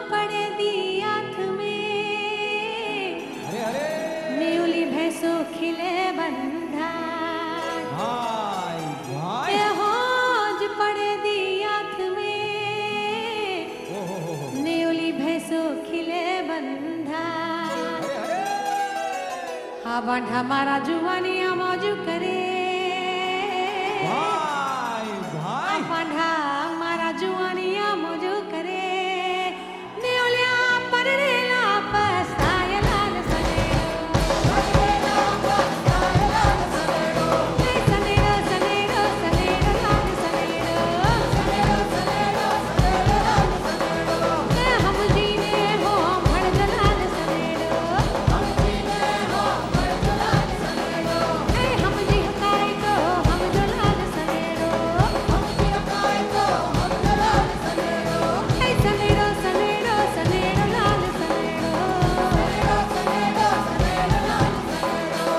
पड़े दी आँख में न्यूली भैंसो खिले बंधा भाई होज पड़े दी आँख में न्यूली भैंसो खिले बंधा हाँ बांधा मारा जुवानिया मौजू करे बांधा मारा जुवानिया मौजू करे न्यूलिया पररेला पस्ताया लाल सनेरो सनेरो सनेरो सनेरो लाल सनेरो हम जीने हो भड़ लाल सनेरो हम जीने हो भड़ लाल सनेरो हम जी हकाई को हम लाल सनेरो हम जी हकाई को हम लाल सनेरो सनेरो सनेरो सनेरो लाल सनेरो सनेरो सनेरो लाल सनेरो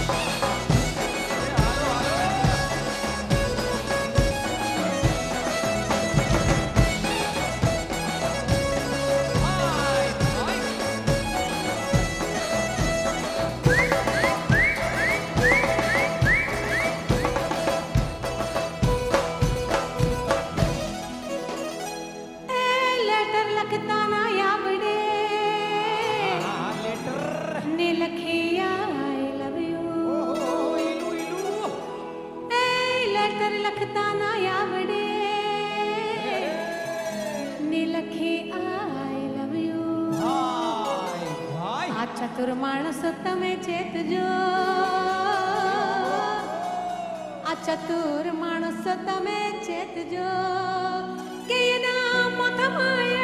लेटर लखता ना यावड़े ने लखिया आई लव यू लेटर लखता ना यावड़े ने लखी आई लव यू आ चतुर मानस तमे चेत जो आ चतुर मानस तमे चेत जो के ना मत माया